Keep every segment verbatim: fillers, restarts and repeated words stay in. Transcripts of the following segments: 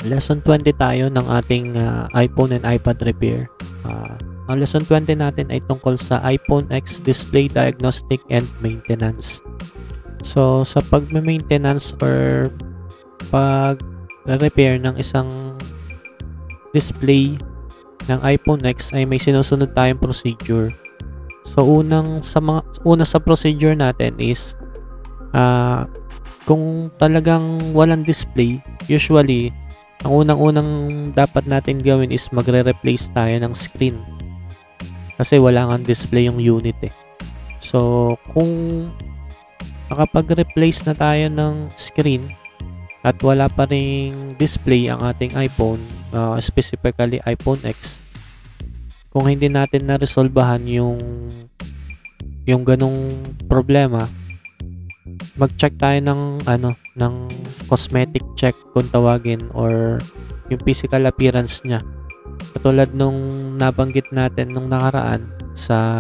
lesson twenty tayo ng ating uh, iPhone and iPad repair. Uh, ang lesson twenty natin ay tungkol sa iPhone X display diagnostic and maintenance. So, sa pag-maintenance or pag-repair ng isang display ng iPhone X ay may sinusunod tayong procedure. So, unang sa mga una sa procedure natin is uh, kung talagang walang display, usually ang unang-unang dapat natin gawin is magre-replace tayo ng screen. Kasi wala kang display yung unit eh. So, kung nakapag-replace na tayo ng screen at wala pa ring display ang ating iPhone, uh, specifically iPhone X, kung hindi natin na-resolbahan yung yung ganong problema, mag-check tayo ng ano ng cosmetic check kung tawagin, or yung physical appearance niya. Katulad nung nabanggit natin nung nakaraan sa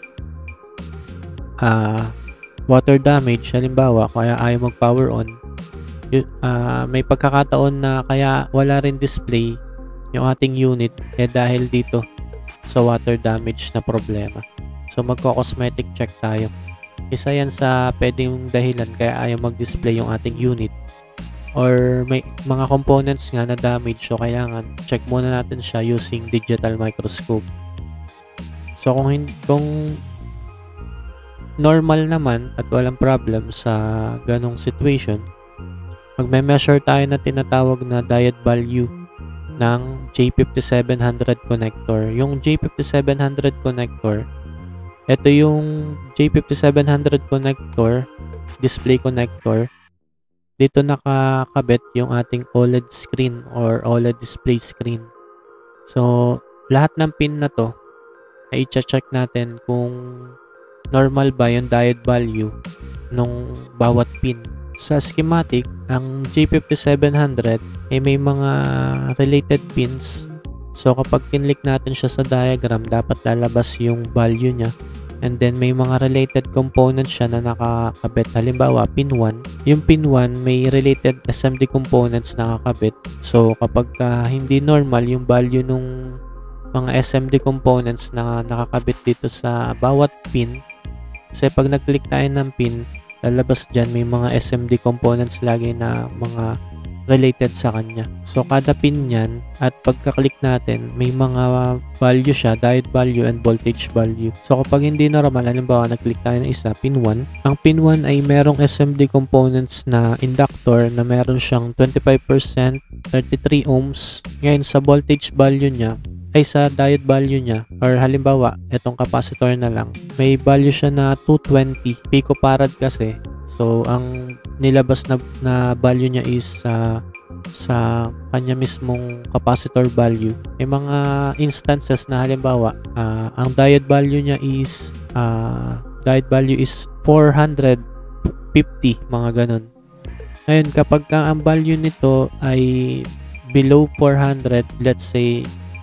uh, water damage, halimbawa kaya ayaw mag-power on, uh, may pagkakataon na kaya wala rin display yung ating unit eh dahil dito sa water damage na problema. So magko-cosmetic check tayo. Isa yan sa pwedeng dahilan kaya ayaw mag-display yung ating unit, or may mga components nga na damage, so kailangan check muna natin siya using digital microscope. So kung, kung normal naman at walang problem sa ganong situation, magme-measure tayo na tinatawag na diode value ng J fifty-seven hundred connector. Yung J fifty-seven hundred connector, ito yung J fifty-seven hundred connector, display connector. Dito nakakabit yung ating O L E D screen or O L E D display screen. So, lahat ng pin na to ay i-check natin kung normal ba yung diode value nung bawat pin. Sa schematic, ang J fifty-seven hundred ay may mga related pins. So, kapag kinlik natin siya sa diagram, dapat lalabas yung value niya. And then, may mga related components siya na nakakabit. Halimbawa, pin one. Yung pin one, may related S M D components na nakakabit. So, kapag uh, hindi normal yung value nung mga S M D components na nakakabit dito sa bawat pin, kasi pag nag-click tayo ng pin, lalabas dyan, may mga S M D components lagi na mga related sa kanya. So, kada pin yan, at pagka-click natin, may mga value siya, diode value and voltage value. So, kapag hindi normal, halimbawa, nag-click tayo ng isa, pin one. Ang pin one ay merong S M D components na inductor na meron siyang twenty-five percent, thirty-three ohms. Ngayon, sa voltage value niya, ay sa diode value niya, or halimbawa, itong capacitor na lang, may value siya na two twenty picofarad kasi. So, ang nilabas na, na value niya is uh, sa kanya mismong capacitor value. May mga instances na halimbawa, uh, ang diode value niya is uh, diode value is four hundred fifty, mga ganun. Ngayon, kapag ka ang value nito ay below four hundred, let's say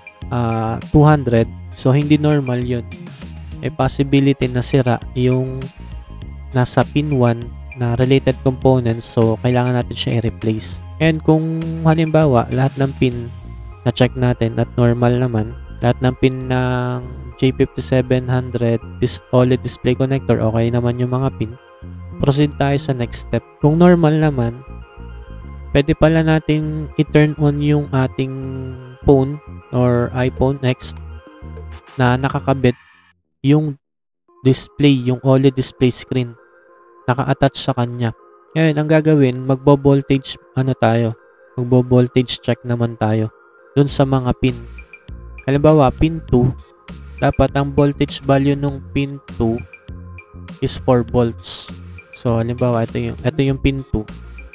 uh, two hundred, so hindi normal yun. May possibility na sira yung nasa pin one na related components, so kailangan natin siya i-replace. And kung halimbawa lahat ng pin na check natin at normal naman, lahat ng pin ng J fifty-seven hundred this O L E D display connector, okay naman yung mga pin, proceed tayo sa next step. Kung normal naman, pwede pala natin i-turn on yung ating phone or iPhone X na nakakabit yung display, yung O L E D display screen naka-attach sa kanya. Ngayon, ang gagawin, magbo-voltage ano tayo, magbo-voltage check naman tayo dun sa mga pin. Halimbawa, pin two, dapat ang voltage value nung pin two is four volts. So, halimbawa, ito yung, ito yung pin two.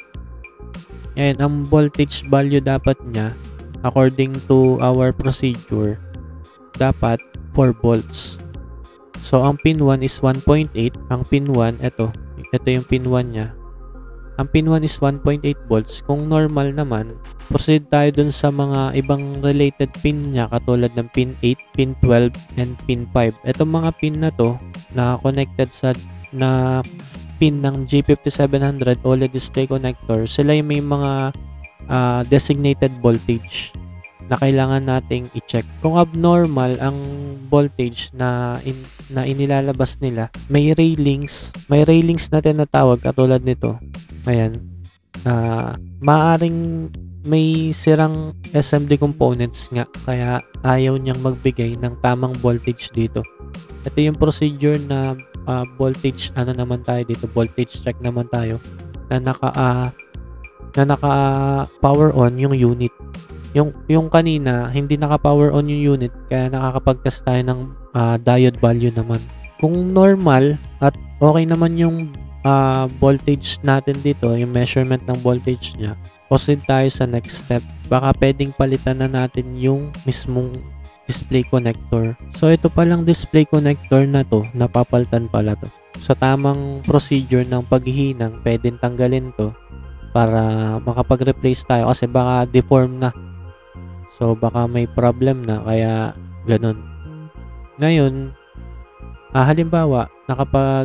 Ngayon, ang voltage value dapat niya, according to our procedure, dapat four volts. So, ang pin one is one point eight. Ang pin one, ito, ito yung pin one niya. Ang pin one is one point eight volts. Kung normal naman, proceed tayo dun sa mga ibang related pin niya, katulad ng pin eight, pin twelve, and pin five. Itong mga pin na to, na connected sa na pin ng J fifty-seven hundred O L E D display connector, sila yung may mga uh, designated voltage na kailangan nating i-check. Kung abnormal ang voltage na in, na inilalabas nila, may railings, may railings na tinatawag katulad nito. Ayan. Uh, maaring may sirang S M D components nga kaya ayaw niyang magbigay ng tamang voltage dito. Ito yung procedure na uh, voltage ano naman tayo dito, voltage check naman tayo na naka uh, na naka power on yung unit. Yung yung kanina hindi naka power on yung unit kaya nakakapag-test tayo ng uh, diode value naman. Kung normal at okay naman yung uh, voltage natin dito, yung measurement ng voltage niya, proceed tayo sa next step. Baka pwedeng palitan na natin yung mismong display connector. So ito palang display connector na to, napapalitan pala to. Sa tamang procedure ng paghihinang, pwedeng tanggalin to para makapag-replace tayo kasi baka deform na. So baka may problem na kaya ganun. Ngayon, ah, halimbawa, nakapag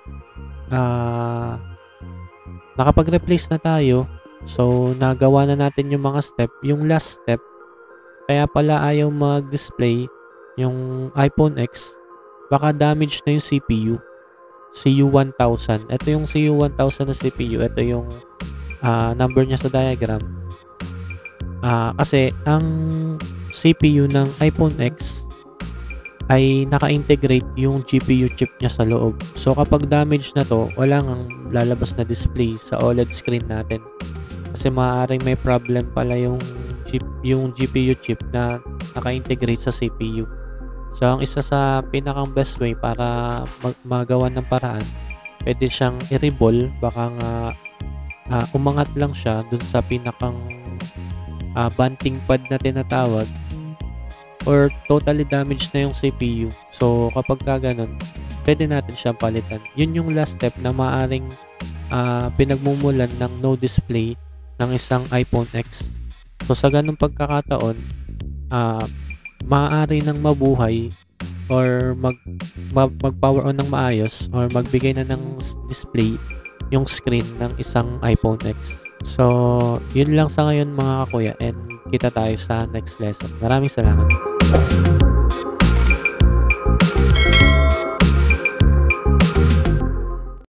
ah, nakapag-replace na tayo. So, nagawa na natin yung mga step. Yung last step, kaya pala ayaw mag-display yung iPhone X, baka damage na yung C P U. C U one thousand. Ito yung C U one thousand na C P U. Ito yung uh, number niya sa diagram. Uh, kasi, ang C P U ng iPhone X ay naka-integrate yung G P U chip niya sa loob. So, kapag damage na to, wala nang lalabas na display sa O L E D screen natin. Kasi maaaring may problem pala yung chip, yung G P U chip na naka-integrate sa C P U. So, ang isa sa pinakang best way para mag magawa ng paraan, pwede siyang i-reball, baka nga uh, umangat lang siya dun sa pinakang uh, bunting pad na tinatawag, or totally damaged na yung C P U. So, kapag ka ganun, pwede natin siyang palitan. Yun yung last step na maaaring uh, pinagmumulan ng no display ng isang iPhone X. So, sa ganung pagkakataon, uh, maaari nang mabuhay or mag, mag, mag-power on ng maayos or magbigay na ng display yung screen ng isang iPhone X. So, yun lang sa ngayon mga kakuya, and kita tayo sa next lesson. Maraming salamat.